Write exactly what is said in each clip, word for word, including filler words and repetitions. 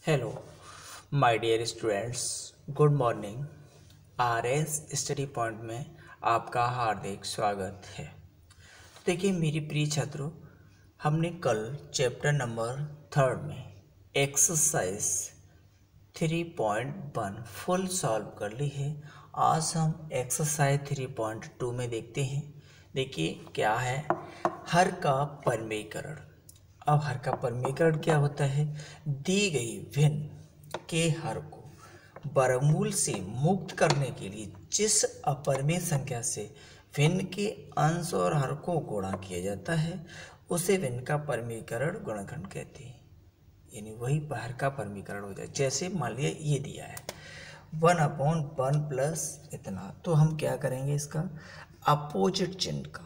Hello my dear students, good morning. R S study point में आपका हार्दिक स्वागत है। देखिए मेरी प्रिय छात्रों, हमने कल चैप्टर नंबर थर्ड में exercise three point one full solve कर ली है। आज हम एक्सरसाइज थ्री पॉइंट टू में देखते हैं। देखिए क्या है, हर का परमीकरण। अब हर का परमीकरण क्या होता है? दी गई भिन्न के हर को वर्गमूल से मुक्त करने के लिए जिस अपरिमेय संख्या से भिन्न के अंश और हर को गुणा किया जाता है उसे भिन्न का परमीकरण गुणनखंड कहते हैं। यानी वही हर का परमीकरण हो जाए। जैसे मान लिया ये दिया है वन अपॉन वन प्लस इतना, तो हम क्या करेंगे, इसका अपोजिट चिन्ह का,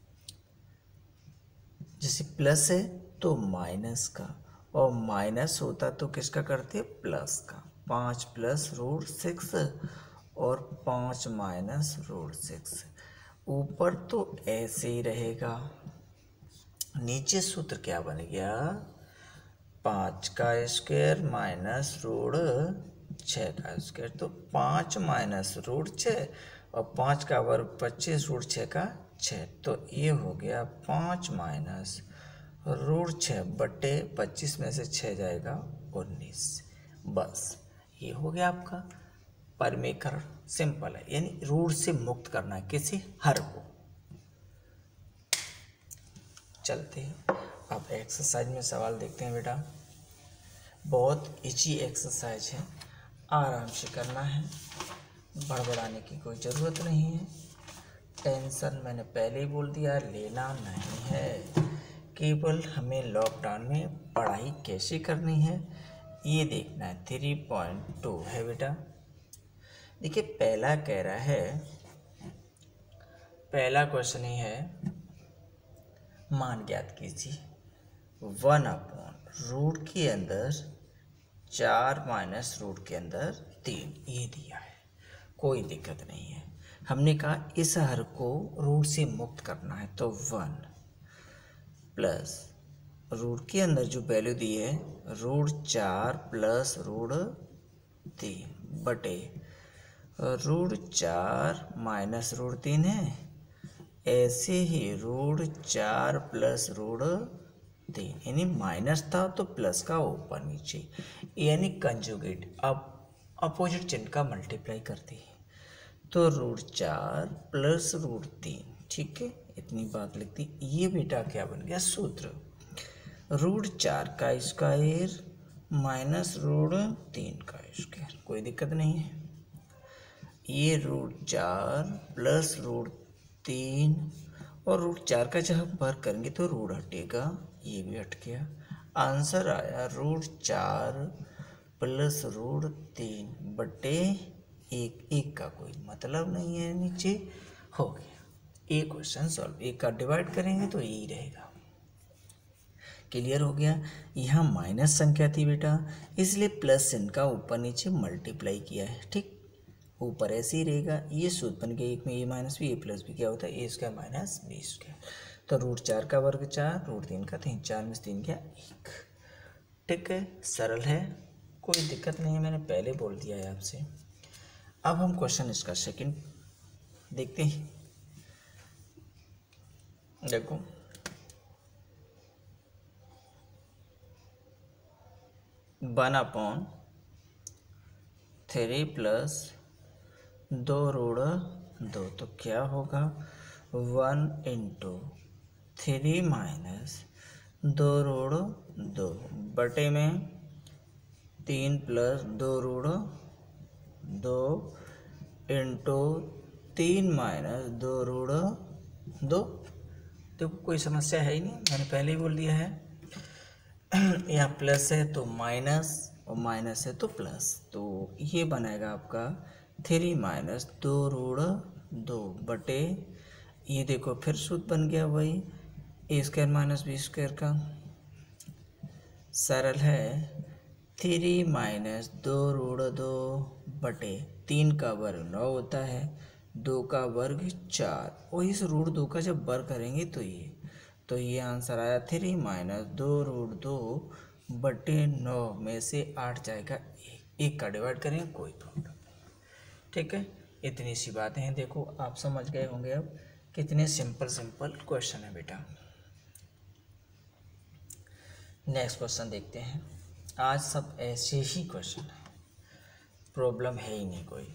जैसे प्लस है तो माइनस का, और माइनस होता तो किसका करते, प्लस का। पाँच प्लस रूट सिक्स और पाँच माइनस रूट सिक्स। ऊपर तो ऐसे ही रहेगा, नीचे सूत्र क्या बन गया, पाँच का स्क्वायर माइनस रूट छः का स्क्वायर। तो पाँच माइनस रूट छः और पाँच का वर्ग पच्चीस रूट छः का छः, तो ये हो गया पाँच माइनस रूट छः बटे पच्चीस में से छः जाएगा उन्नीस। बस ये हो गया आपका परमीकरण। सिंपल है, यानी रूट से मुक्त करना है किसी हर को। चलते हैं अब एक्सरसाइज में सवाल देखते हैं बेटा। बहुत इजी एक्सरसाइज है, आराम से करना है, बड़बड़ाने की कोई ज़रूरत नहीं है। टेंशन मैंने पहले ही बोल दिया लेना नहीं है। केवल हमें लॉकडाउन में पढ़ाई कैसे करनी है ये देखना है। थ्री पॉइंट टू है बेटा। देखिए पहला कह रहा है, पहला क्वेश्चन ही है, मान ज्ञात कीजिए वन अपॉन रूट के अंदर चार माइनस रूट के अंदर तीन, ये दिया है। कोई दिक्कत नहीं है। हमने कहा इस हर को रूट से मुक्त करना है, तो वन प्लस रूट के अंदर जो वैल्यू दी है रूट चार प्लस रूट तीन बटे रूट चार माइनस रूट तीन है, ऐसे ही रूट चार प्लस रूट तीन, यानी माइनस था तो प्लस का ऊपर नीचे, यानी कंजुगेट। अब अपोजिट चिन्ह का मल्टीप्लाई करते हैं तो रूट चार प्लस रूट तीन, ठीक है, इतनी बात लिखती। ये बेटा क्या बन गया सूत्र, रूट चार का स्क्वायर माइनस रूट तीन का स्क्वायर। कोई दिक्कत नहीं है। ये रूट चार प्लस रूट तीन और रूट चार का जब हम वर्ग करेंगे तो रूट हटेगा, ये भी हट गया। आंसर आया रूट चार प्लस रूट तीन बटे एक। एक का कोई मतलब नहीं है, नीचे हो गया। एक क्वेश्चन सॉल्व। एक का डिवाइड करेंगे तो यही रहेगा। क्लियर हो गया। यहाँ माइनस संख्या थी बेटा, इसलिए प्लस चिन्ह का ऊपर नीचे मल्टीप्लाई किया है, ठीक। ऊपर ऐसे ही रहेगा। ये सूत्र बन गया, एक में A minus B A plus B क्या होता है, A square minus B square. तो रूट चार का वर्ग चार, रूट तीन का तीन, चार में से तीन क्या एक, ठीक है, सरल है, कोई दिक्कत नहीं है, मैंने पहले बोल दिया है आपसे। अब हम क्वेश्चन इसका सेकंड देखते हैं। देखो वन अपॉन थ्री प्लस दो रूट दो, तो क्या होगा, वन इंटू थ्री माइनस दो रूट दो बटे में तीन प्लस दो रूट दो इंटू तीन माइनस दो रूट दो। देखो कोई समस्या है ही नहीं, मैंने पहले ही बोल दिया है। यहाँ प्लस है तो माइनस और माइनस है तो प्लस, तो ये बनाएगा आपका थ्री माइनस दो रूट दो बटे, ये देखो फिर सूत्र बन गया वही A square minus B square का। सरल है, थ्री माइनस दो रूट दो बटे तीन का वर्ग नौ होता है, दो का वर्ग चार, और इस रूट दो का जब वर्ग करेंगे तो ये तो ये आंसर आया थ्री माइनस दो रूट दो बटे नौ में से आठ जाएगा एक, एक का डिवाइड करेंगे कोई प्रॉब्लम नहीं। ठीक है, इतनी सी बातें हैं। देखो आप समझ गए होंगे अब कितने सिंपल सिंपल क्वेश्चन है बेटा। नेक्स्ट क्वेश्चन देखते हैं। आज सब ऐसे ही क्वेश्चन है, प्रॉब्लम है ही नहीं कोई।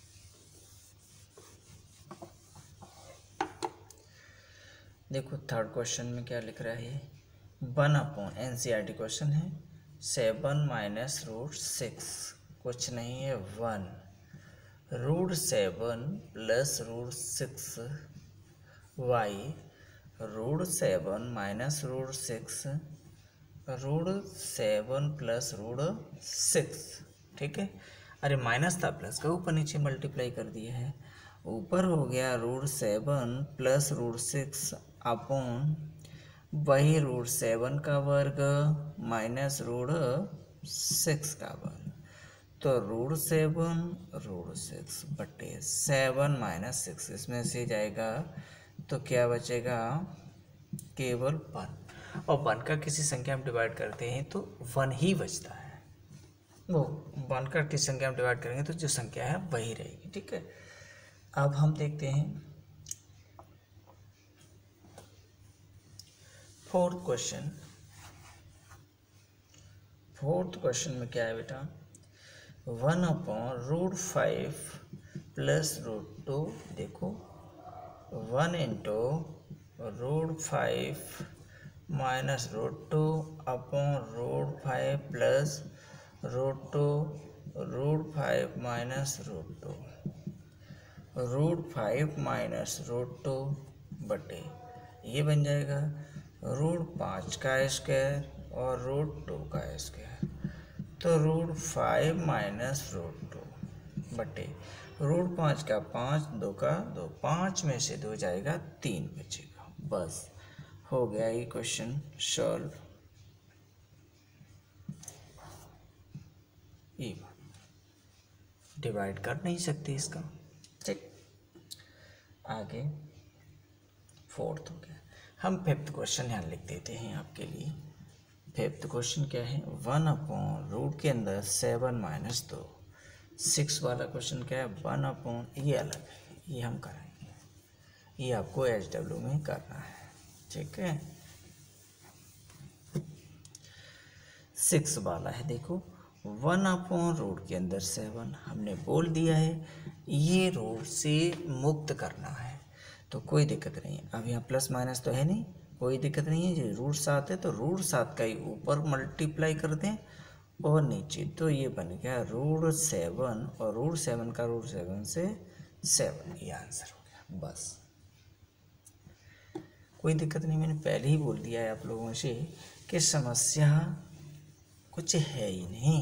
देखो थर्ड क्वेश्चन में क्या लिख रहा है, वन अपॉन एनसीईआरटी क्वेश्चन है, सेवन माइनस रूट सिक्स कुछ नहीं है one, root seven plus root six वाई, root seven minus root six, root seven plus root six. ठीक है, अरे माइनस था प्लस का ऊपर नीचे मल्टीप्लाई कर दिया है, ऊपर हो गया root seven plus root six upon वही रूट सेवन का वर्ग माइनस रूट सिक्स का वर्ग, तो रूट सेवन रूट सिक्स बटे सेवन माइनस सिक्स, इसमें से जाएगा तो क्या बचेगा केवल वन, और वन का किसी संख्या में डिवाइड करते हैं तो वन ही बचता है, वो वन का किसी संख्या में डिवाइड करेंगे तो जो संख्या है वही रहेगी। ठीक है, अब हम देखते हैं फोर्थ क्वेश्चन। फोर्थ क्वेश्चन में क्या है बेटा, one upon root five plus root two, देखो one into root five minus root two upon root five plus root two, root five minus root two, root five minus root two बटे ये बन जाएगा root पाँच का square और root two का square, तो root five minus root two बटे रूट पाँच का पाँच, दो का दो, पाँच में से दो जाएगा तीन बचेगा। बस हो गया ये क्वेश्चन सॉल्व। ये डिवाइड कर नहीं सकते इसका। ठीक, आगे फोर्थ हो गया। हम फिफ्थ क्वेश्चन यहाँ लिख देते हैं आपके लिए। फिफ्थ क्वेश्चन क्या है, वन अपॉन रूट के अंदर सेवन माइनस दो, सिक्स वाला क्वेश्चन क्या है, वन अपॉन, ये अलग है, ये हम कराएंगे, ये आपको एच डब्ल्यू में करना है। ठीक है, सिक्स वाला है, देखो वन अपॉन रूट के अंदर सेवन, हमने बोल दिया है ये रूट से मुक्त करना है तो कोई दिक्कत नहीं है। अब यहाँ प्लस माइनस तो है नहीं, कोई दिक्कत नहीं है। जो रूट सात है तो रूट सात का ही ऊपर मल्टीप्लाई कर दें और नीचे, तो ये बन गया रूट सेवन, और रूट सेवन का रूट सेवन से सेवन, ये आंसर हो गया। बस कोई दिक्कत नहीं, मैंने पहले ही बोल दिया है आप लोगों से कि समस्या कुछ है ही नहीं।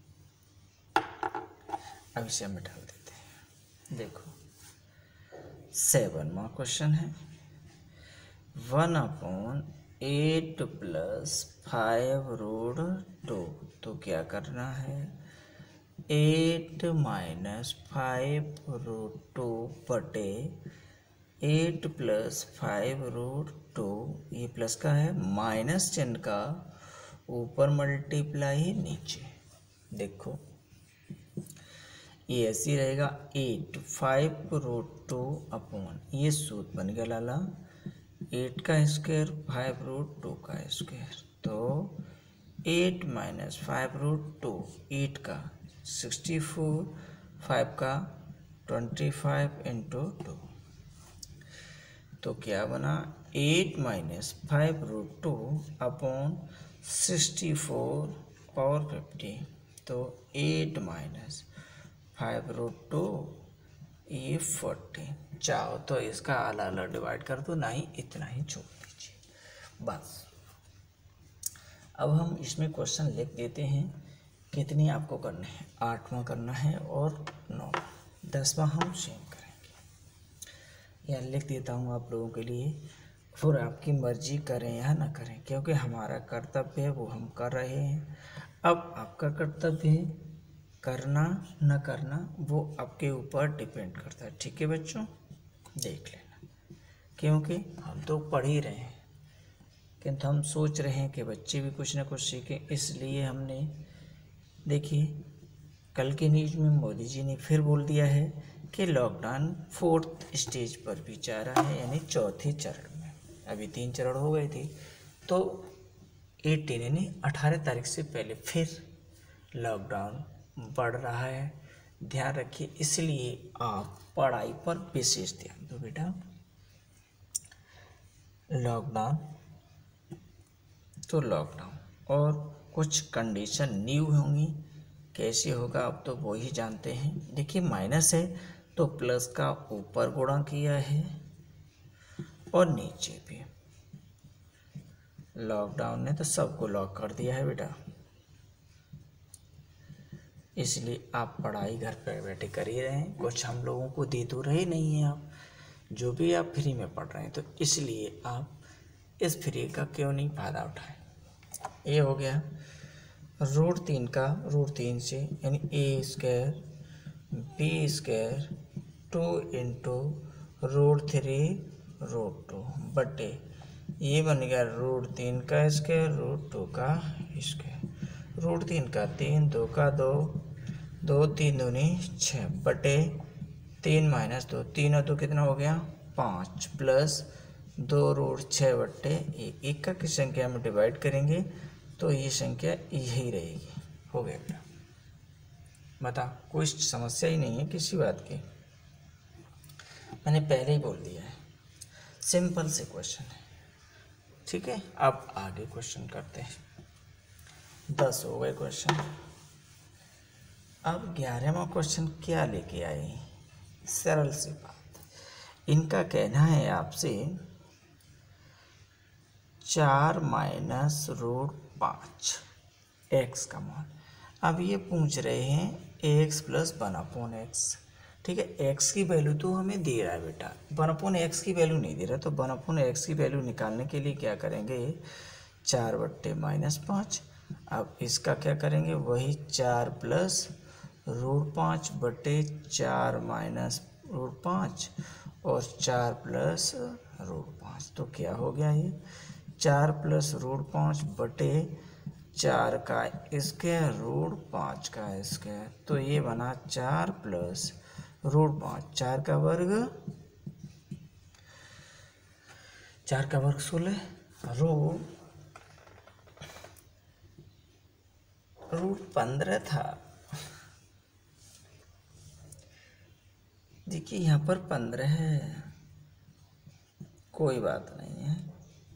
अब इसे हम डाल देते हैं। देखो सेवनवा क्वेश्चन है, one upon eight plus five root two, तो क्या करना है, eight minus five root two बटे eight plus five root two, ये प्लस का है, माइनस चिन्ह का ऊपर मल्टीप्लाई नीचे। देखो ये ऐसे रहेगा, eight five root two upon, ये सूत्र बन गया लाला, एट का स्क्वायर फाइव रूट टू का स्क्वायर, तो eight minus five root two, eight का सिक्सटी फोर, फाइव का ट्वेंटी फाइव इंटू टू, तो क्या बना, eight minus five root two upon sixty four और फिफ्टी, तो eight minus five root two, ये फोर्टी। चाहो तो इसका अलग अलग डिवाइड कर दो, नहीं इतना ही छोड़ दीजिए बस। अब हम इसमें क्वेश्चन लिख देते हैं, कितनी आपको करना है, आठवां करना है और नौ, दसवां हम सेम करेंगे। यह लिख देता हूँ आप लोगों के लिए, फिर आपकी मर्जी करें या ना करें, क्योंकि हमारा कर्तव्य है वो हम कर रहे हैं। अब आपका कर्तव्य है करना न करना, वो आपके ऊपर डिपेंड करता है। ठीक है बच्चों, देख लेना, क्योंकि हम तो पढ़ ही रहे हैं, किंतु हम सोच रहे हैं कि बच्चे भी कुछ ना कुछ सीखें, इसलिए हमने देखिए कल के न्यूज़ में मोदी जी ने फिर बोल दिया है कि लॉकडाउन फोर्थ स्टेज पर भी जा रहा है, यानी चौथे चरण में। अभी तीन चरण हो गए थे, तो एटीन यानी अठारह तारीख से पहले फिर लॉकडाउन बढ़ रहा है। ध्यान रखिए, इसलिए आप पढ़ाई पर विशेष ध्यान दो बेटा। लॉकडाउन तो लॉकडाउन और कुछ कंडीशन न्यू होंगी, कैसे होगा अब तो वो ही जानते हैं। देखिए माइनस है तो प्लस का ऊपर गुणा किया है और नीचे भी। लॉकडाउन ने तो सबको लॉक कर दिया है बेटा, इसलिए आप पढ़ाई घर पर बैठे कर ही रहे हैं, कुछ हम लोगों को दे तो रहे नहीं हैं आप, जो भी आप फ्री में पढ़ रहे हैं, तो इसलिए आप इस फ्री का क्यों नहीं फ़ायदा उठाएं। ये हो गया रूट तीन का, रूट तीन से यानी A square B square two into root three root two बटे ये बन गया रूट तीन का स्क्वायर रूट टू का स्क्वायर। रूट तीन का तीन, दो का दो, दो तीन दूनी छः बटे तीन माइनस दो, तीन और दो कितना हो गया पाँच, प्लस दो रूट छः बट्टे एक। एक का किस संख्या में डिवाइड करेंगे तो ये संख्या यही रहेगी। हो गया बेटा, बता कोई समस्या ही नहीं है किसी बात की, मैंने पहले ही बोल दिया है, सिंपल से क्वेश्चन है। ठीक है, अब आगे क्वेश्चन करते हैं। दस हो गए क्वेश्चन। अब ग्यारहवां क्वेश्चन क्या लेके आए, सरल सी बात। इनका कहना है आपसे चार माइनस रूट पाँच एक्स का मान। अब ये पूछ रहे हैं X plus one upon X. ठीक है, एक्स की वैल्यू तो हमें दे रहा है बेटा, वन अपॉन एक्स की वैल्यू नहीं दे रहा, तो वन अपॉन एक्स की वैल्यू निकालने के लिए क्या करेंगे, चार बट्टे माइनस पाँच। अब इसका क्या करेंगे, वही चार प्लस रूट पाँच बटे चार माइनस रूट पाँच और चार प्लस रूट पाँच। तो क्या हो गया, ये चार प्लस रूट पाँच बटे चार का स्क्वायर रूट पाँच का स्क्वायर। तो ये बना चार प्लस रूट पाँच, चार का वर्ग, चार का वर्ग सोलह, रूट रूट पंद्रह था। देखिए यहाँ पर पंद्रह है, कोई बात नहीं है,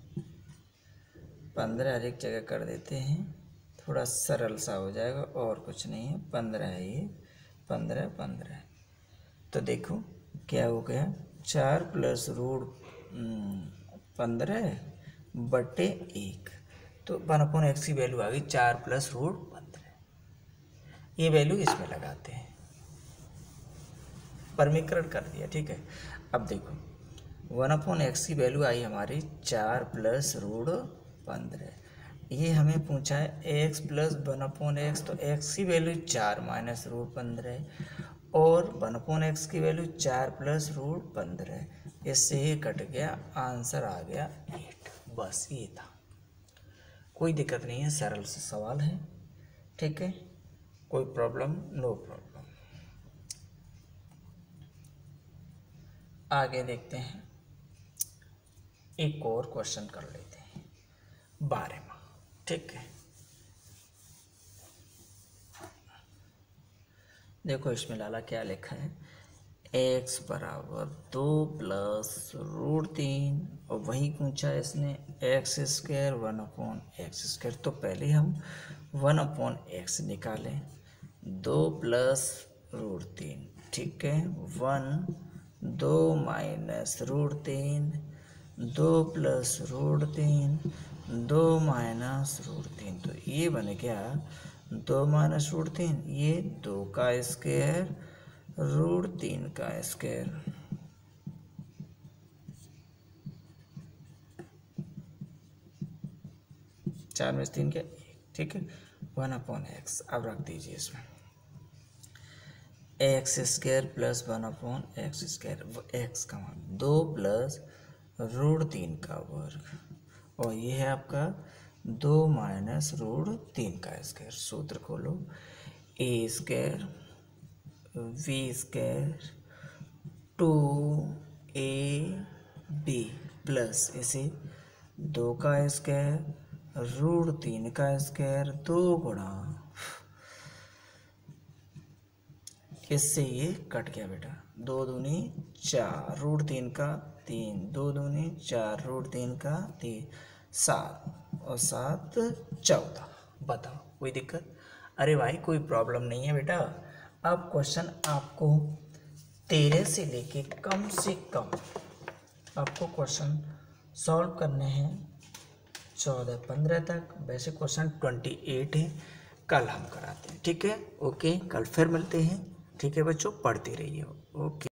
पंद्रह हर एक जगह कर देते हैं, थोड़ा सरल सा हो जाएगा, और कुछ नहीं है, पंद्रह है ये, पंद्रह पंद्रह। तो देखो क्या हो गया, चार प्लस रूट पंद्रह बटे एक, तो वन अपॉन एक्स की वैल्यू आ गई चार प्लस रूट पंद्रह। ये वैल्यू इसमें लगाते हैं, परमीकरण कर दिया। ठीक है, अब देखो वन अपॉन एक्स की वैल्यू आई हमारी चार प्लस रूट पंद्रह। ये हमें पूछा है x plus one upon x, तो एक्स की वैल्यू चार माइनस रूट पंद्रह और वन अपॉन एक्स की वैल्यू चार प्लस रूट पंद्रह, इससे ही कट गया, आंसर आ गया एट। बस ये था, कोई दिक्कत नहीं है, सरल से सवाल है। ठीक है, कोई प्रॉब्लम, नो प्रॉब्लम। आगे देखते हैं, एक और क्वेश्चन कर लेते हैं, बारहवां। ठीक है, देखो इसमें लाला क्या लिखा है, एक्स बराबर दो प्लस रूट तीन, और वही पूछा इसने x square one upon x square. तो पहले हम वन अपॉन एक्स निकालें, दो प्लस रूट तीन, ठीक है, वन, दो माइनस रूट तीन, दो प्लस रूट तीन, दो माइनस रूट तीन। तो ये बन गया दो माइनस रूट तीन, ये दो का स्क्वायर रूट तीन का स्क्वायर, चार में से तीन के एक। ठीक है, वन अपॉन एक्स। अब रख दीजिए इसमें x square plus one upon x square, x का मान दो प्लस रूट तीन का वर्ग और ये है आपका दो माइनस रूट तीन का स्क्वायर। सूत्र खोलो, a square b square two a b plus इसे दो का स्क्वायर रूट तीन का स्क्वायर दो गुणा, इससे ये कट गया बेटा, दो दूनी चार रूट तीन का तीन, दो दूनी चार रूट तीन का तीन, सात और सात चौदह। बताओ कोई दिक्कत? अरे भाई कोई प्रॉब्लम नहीं है बेटा। अब क्वेश्चन आपको तेरह से लेके कम से कम आपको क्वेश्चन सॉल्व करने हैं चौदह पंद्रह तक। वैसे क्वेश्चन ट्वेंटी एट है, कल हम कराते हैं। ठीक है, ओके, कल फिर मिलते हैं। ठीक है बच्चों, पढ़ते रहिए। ओके।